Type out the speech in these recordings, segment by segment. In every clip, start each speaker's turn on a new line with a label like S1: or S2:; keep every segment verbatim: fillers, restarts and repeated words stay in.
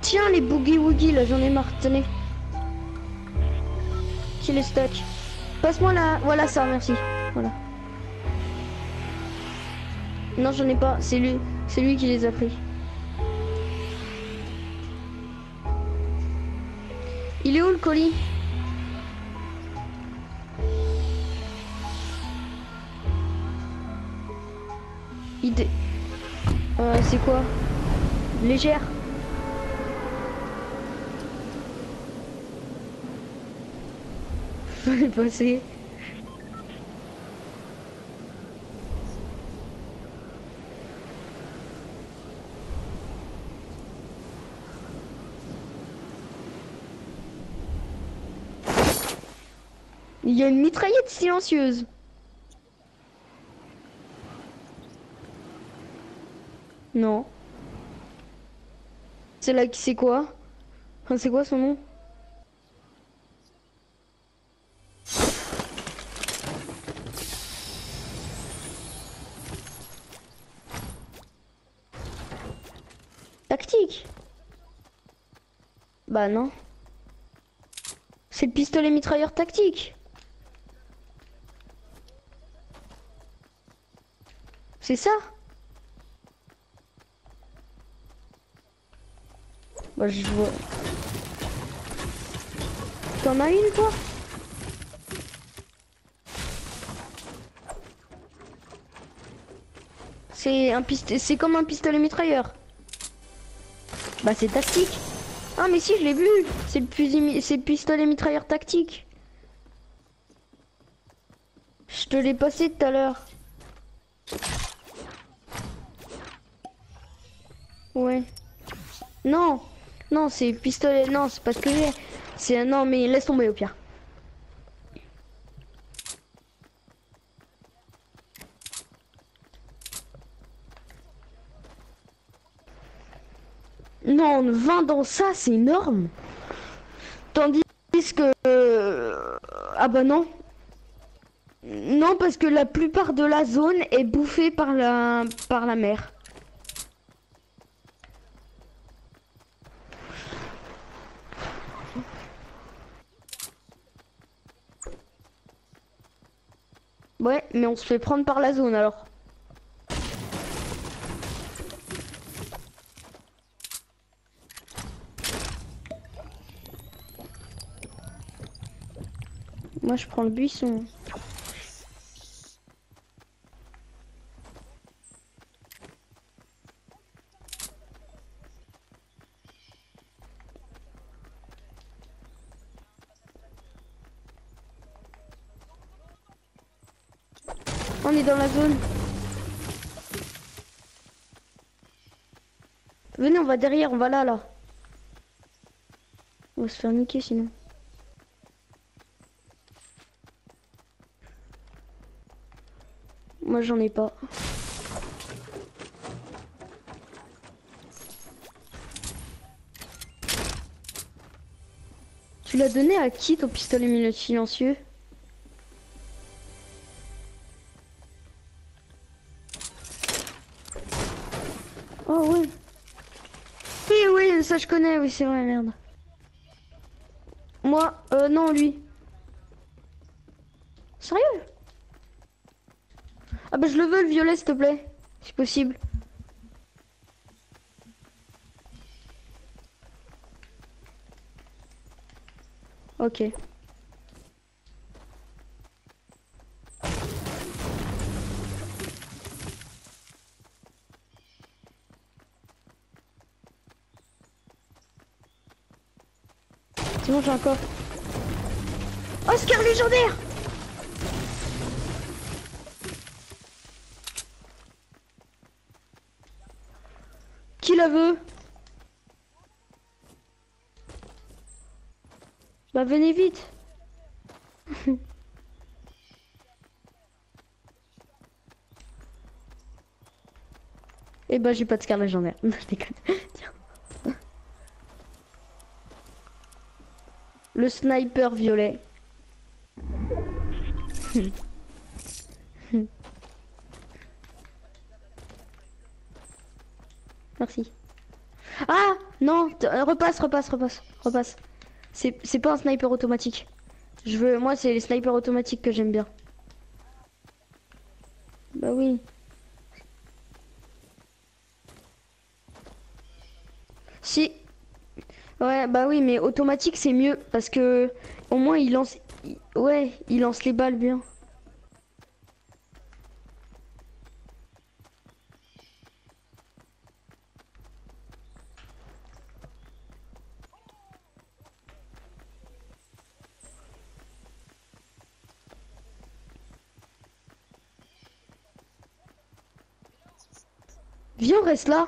S1: Tiens, les boogie woogie, là, j'en ai marre, tenez. Qui les stock. Passe-moi là, voilà ça, merci. Voilà. Non, j'en ai pas, c'est lui, c'est lui qui les a pris. Il est où le colis? Il dé... Euh, c'est quoi? Légère. Fallait passer. Il y a une mitraillette silencieuse. Non. C'est là qui c'est quoi? Enfin, c'est quoi son nom? Tactique. Bah non. C'est le pistolet mitrailleur tactique. C'est ça? Bah je vois. T'en as une toi? C'est un pistolet, c'est comme un pistolet mitrailleur. Bah c'est tactique. Ah mais si je l'ai vu. C'est le fusil, c'est le pistolet mitrailleur tactique. Je te l'ai passé tout à l'heure. Ouais. Non, non, c'est pistolet. Non, c'est pas ce que j'ai. C'est non, mais laisse tomber au pire. Non, vingt dans ça, c'est énorme. Tandis que euh, ah bah non. Non, parce que la plupart de la zone est bouffée par la par la mer. Ouais, mais on se fait prendre par la zone alors. Moi je prends le buisson. On est dans la zone. Venez, on va derrière, on va là, là. On va se faire niquer sinon. Moi, j'en ai pas. Tu l'as donné à qui ton pistolet minute silencieux? Oh ouais. Oui, oui, ça je connais, oui, c'est vrai, merde. Moi, euh, non, lui. Sérieux? Ah bah je le veux, le violet, s'il te plaît. Si possible. Ok. C'est bon, j'ai encore. Oscar légendaire! Qui la veut? Bah venez vite. Et bah j'ai pas de scar légendaire. Non, je déconne. Tiens. Le sniper violet. Merci. Ah! Non, t- euh, repasse, repasse, repasse, repasse. C'est c'est pas un sniper automatique. Je veux, moi, c'est les snipers automatiques que j'aime bien. Bah oui. Si. Ouais, bah oui, mais automatique c'est mieux parce que au moins il lance. il- Ouais, il lance les balles bien. Viens, on reste là.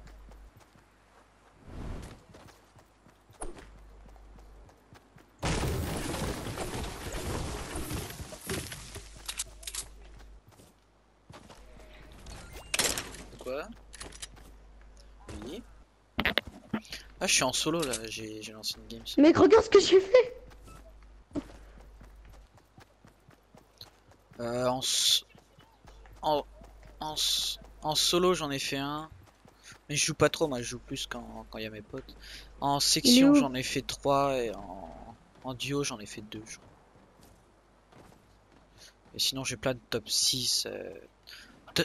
S2: Quoi? Oui. Ah, je suis en solo là, j'ai j'ai lancé une game.
S1: Mec, regarde ce que j'ai fait.
S2: Euh, en, s- en, en, s- en solo, j'en ai fait un. Mais je joue pas trop, moi je joue plus quand quand il y a mes potes. En
S1: Il est
S2: section,
S1: où?
S2: j'en ai fait trois et en, en duo, j'en ai fait deux, je crois. Et sinon, j'ai plein de top six. euh, de-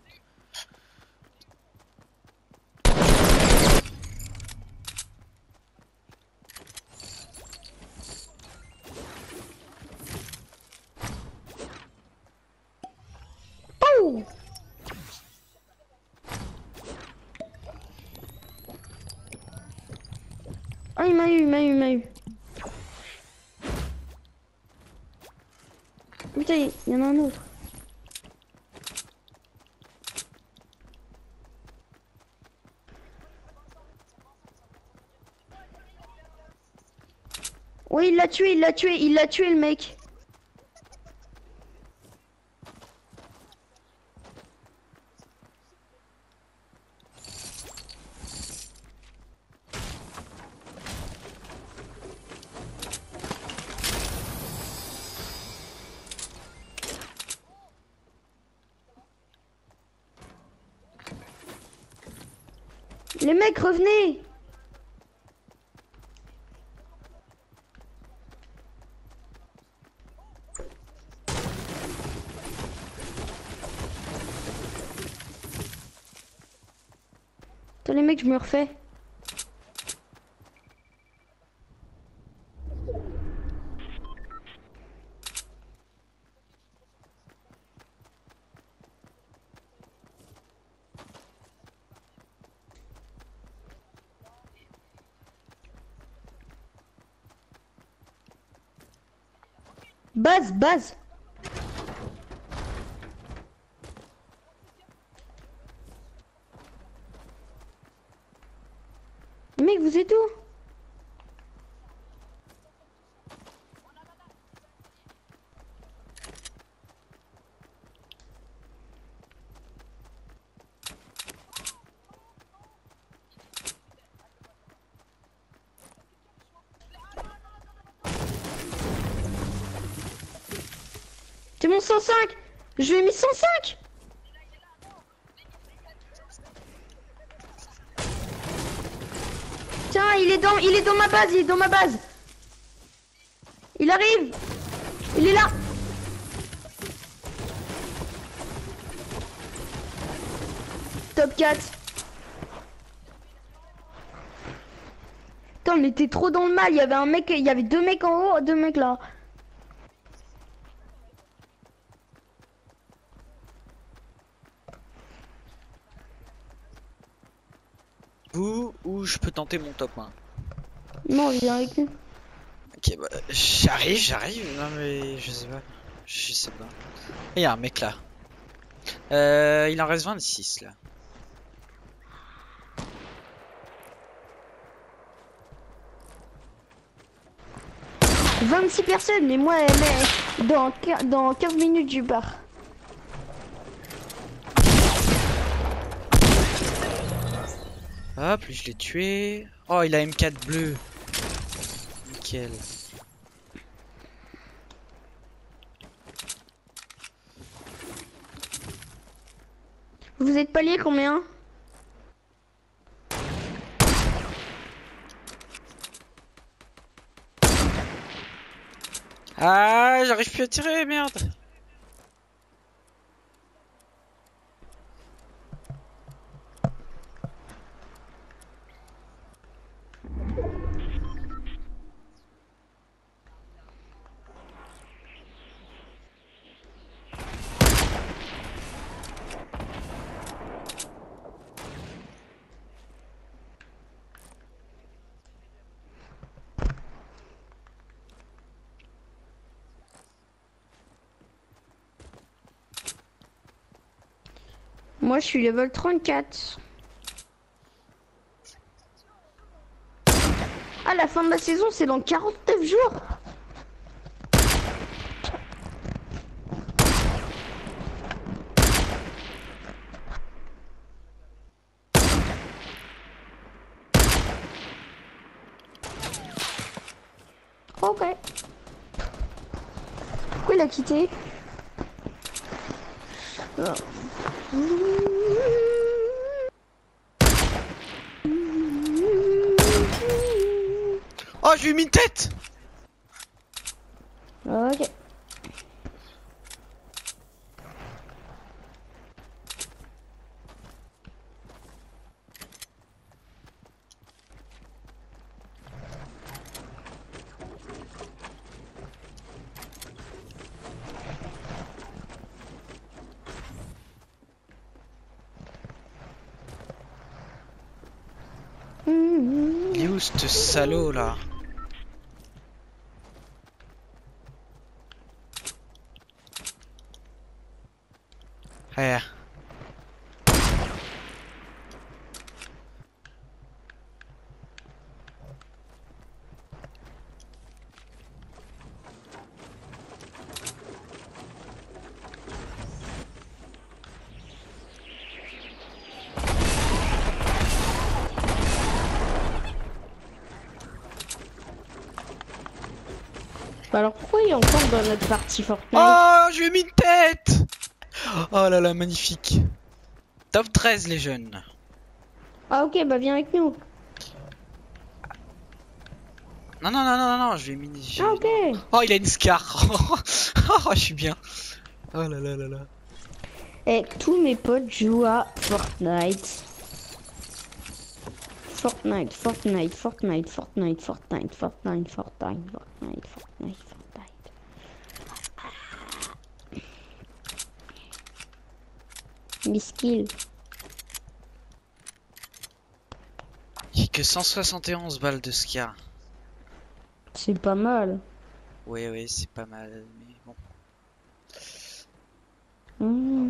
S1: Oh! Ah, il m'a eu, il m'a eu, il m'a eu. Putain, il y en a un autre. Oui, il l'a tué, il l'a tué, il l'a tué le mec. Les mecs, revenez. Attends, les mecs, je me refais. Base, base. Mec, vous êtes où? C'est mon cent cinq. Je lui ai mis cent cinq. Tiens, il est dans, il est dans ma base, il est dans ma base. Il arrive. Il est là. Top quatre. Putain, on était trop dans le mal. Il y avait un mec, il y avait deux mecs en haut, deux mecs là.
S2: Vous ou je peux tenter mon top un.
S1: Non, viens avec nous.
S2: Ok, bah j'arrive, j'arrive. Non mais je sais pas. Je sais pas. Il y a un mec là. Euh, il en reste vingt-six là.
S1: vingt-six personnes, mais moi, mais dans, quin- dans quinze minutes, je pars.
S2: Hop, lui je l'ai tué. Oh, il a M quatre bleu. Nickel.
S1: Vous êtes palier combien?
S2: Ah, j'arrive plus à tirer, merde.
S1: Moi, je suis level trente-quatre. Ah, la fin de la saison, c'est dans quarante-neuf jours. Ok. Pourquoi il a quitté? Ah.
S2: Oh, je lui ai mis une tête.
S1: Ok.
S2: Il est où ce salaud là? Eh.
S1: Bah alors pourquoi il est encore dans notre partie Fortnite?
S2: Oh, je lui ai mis une tête. Oh là là, magnifique. Top treize les jeunes.
S1: Ah ok, bah viens avec nous.
S2: Non, non, non, non, non, je lui ai mis... j'ai-
S1: Ah ok.
S2: Oh, il a une scar. Oh, je suis bien. Oh là là là là.
S1: Et tous mes potes jouent à Fortnite. Fortnite, Fortnite, Fortnite, Fortnite, Fortnite, Fortnite, Fortnite, Fortnite, Fortnite, Fortnite. Mes skills.
S2: J'ai que cent soixante et onze balles de scar.
S1: C'est pas mal.
S2: Oui, oui, c'est pas mal, mais bon.
S1: Mmh.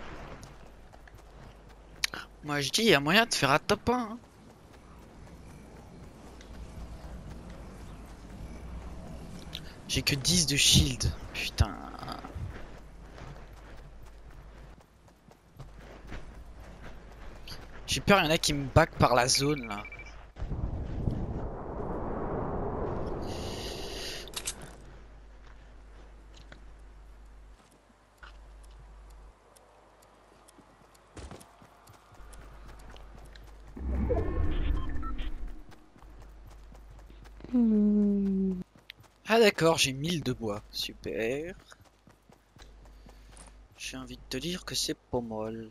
S2: Moi je dis, il y a moyen de faire un top un. Hein. J'ai que dix de shield. Putain. J'ai peur, il y en a qui me back par la zone là.
S1: Mmh.
S2: Ah d'accord, j'ai mille de bois. Super. J'ai envie de te dire que c'est pas mal.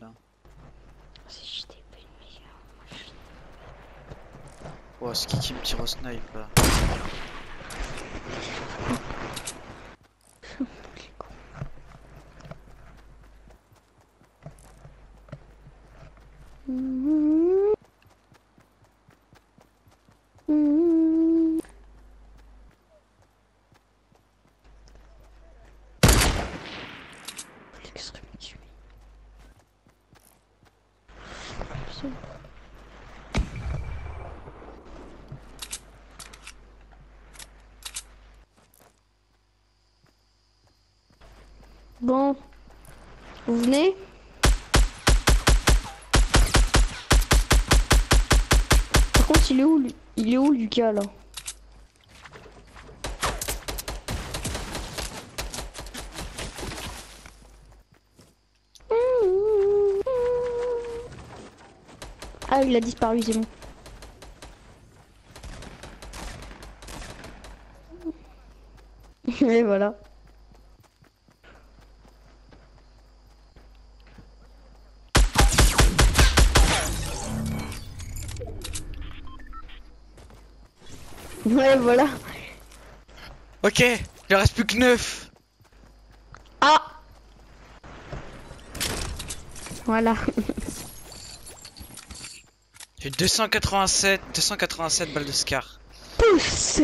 S2: Oh, c'est qui qui me tire au snipe là?
S1: Mmh. Mmh. L'extrémité. Bon, vous venez? Par contre, il est où, lui? Il est où, Lucas, là? Ah, il a disparu, c'est bon. Et voilà. Ouais, voilà.
S2: Ok, il en reste plus que neuf.
S1: Ah, voilà.
S2: J'ai deux cent quatre-vingt-sept, deux cent quatre-vingt-sept balles de Scar.
S1: Pousse.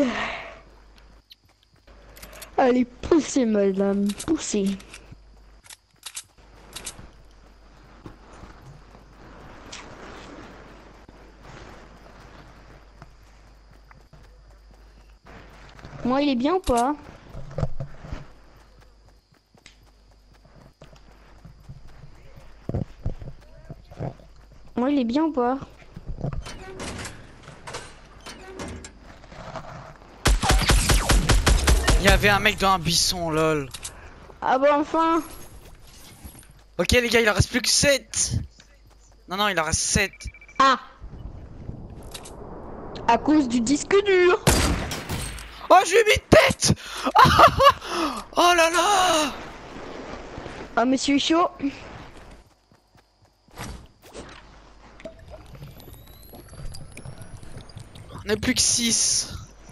S1: Allez, poussez, madame, poussez. Moi, il est bien ou pas? Moi, il est bien ou pas?
S2: Il y avait un mec dans un buisson, lol.
S1: Ah bah enfin.
S2: Ok les gars, il en reste plus que sept. Non, non, il en reste sept.
S1: Ah, à cause du disque dur.
S2: Oh, je lui ai mis de tête. Oh là là.
S1: Ah, monsieur est chaud.
S2: On est plus que six.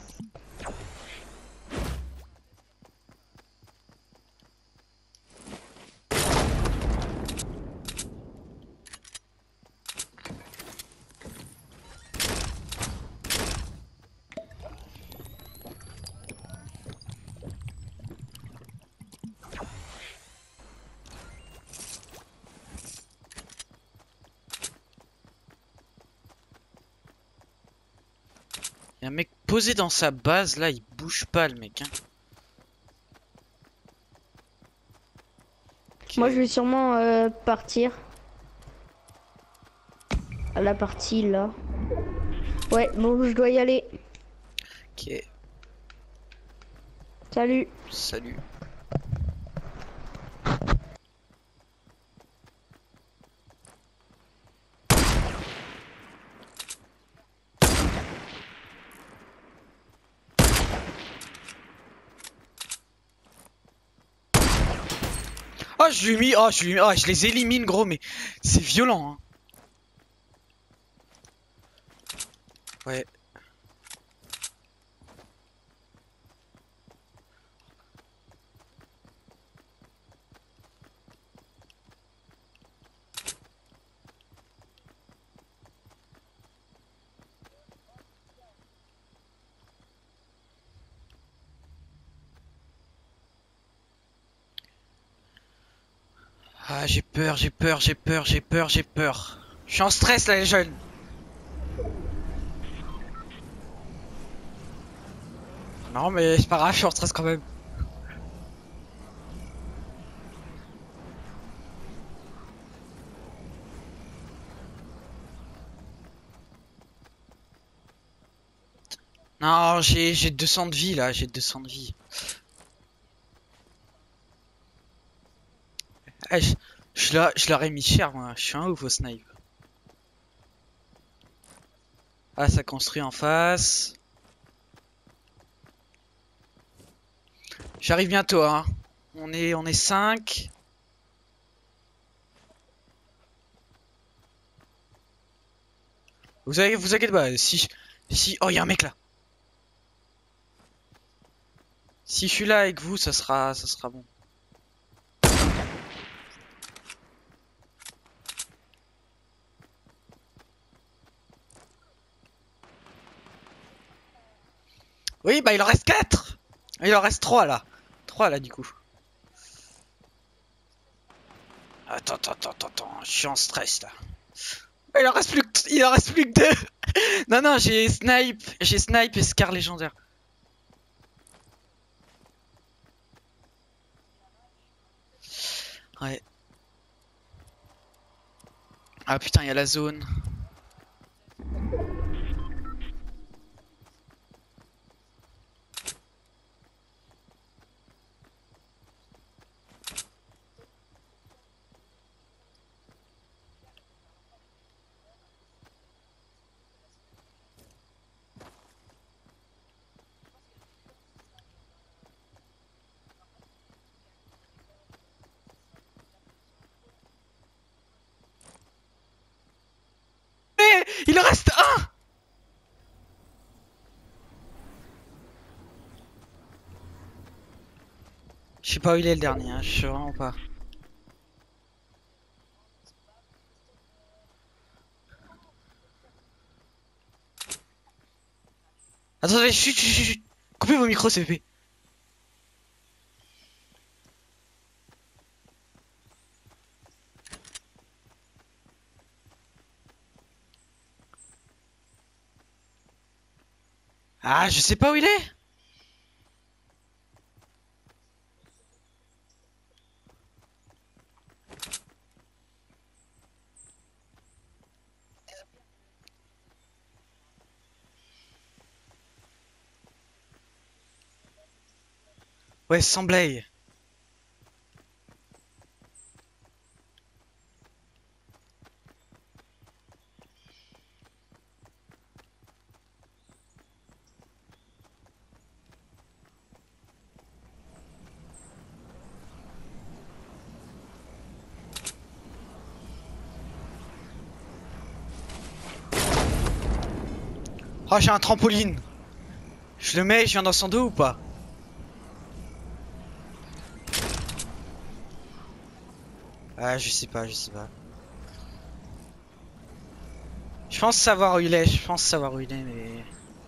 S2: Il y a un mec posé dans sa base, là, il bouge pas le mec. Hein. Okay.
S1: Moi, je vais sûrement euh, partir. À la partie là. Ouais, bon, je dois y aller.
S2: Ok.
S1: Salut.
S2: Salut. Oh, je lui ai mis. Oh, je lui ai mis. Oh, je les élimine, gros, mais c'est violent. Hein. Ouais. Ah, j'ai peur, j'ai peur, j'ai peur, j'ai peur, j'ai peur. Je suis en stress là, les jeunes. Non, mais c'est pas grave, je suis en stress quand même. Non, j'ai j'ai deux cents de vie là, j'ai deux cents de vie. Eh, je, je, leur, je leur ai mis cher, moi. Je suis un ouf au snipe. Ah, ça construit en face. J'arrive bientôt, hein. On est, on est cinq. Vous avez, vous inquiétez pas. Si, si, oh, il y a un mec là. Si je suis là avec vous, ça sera, ça sera bon. Oui, bah il en reste quatre. Il en reste trois là. trois là du coup. Attends, attends, attends, attends. Je suis en stress là. Il en reste plus que, il en reste plus que deux. Non, non, j'ai snipe, j'ai snipe et scar légendaire. Ouais. Ah putain, il y a la zone. Il en reste un. Je sais pas où il est le dernier, hein. Je sais vraiment pas. Attendez, chut, chut, chut, chut. Coupez vos micros, C P. Ah, je sais pas où il est. Ouais, sans blague. Oh, j'ai un trampoline. Je le mets, je viens dans son dos ou pas? Ah, je sais pas, je sais pas. Je pense savoir où il est, je pense savoir où il est, mais...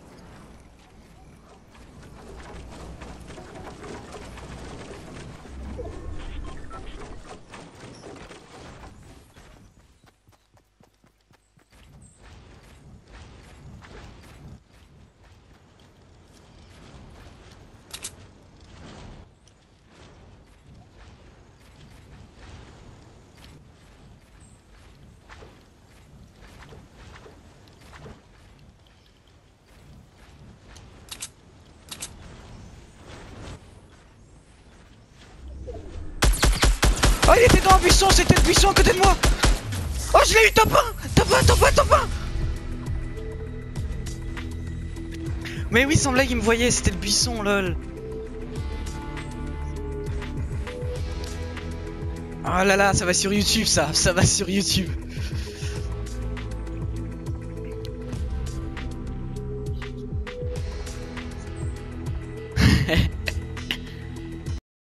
S2: Oh, il était dans un buisson, c'était le buisson à côté de moi. Oh, je l'ai eu, top un, top un, top un, top un. Mais oui, sans blague, il me voyait, c'était le buisson, lol. Oh là là, ça va sur YouTube, ça, ça va sur YouTube.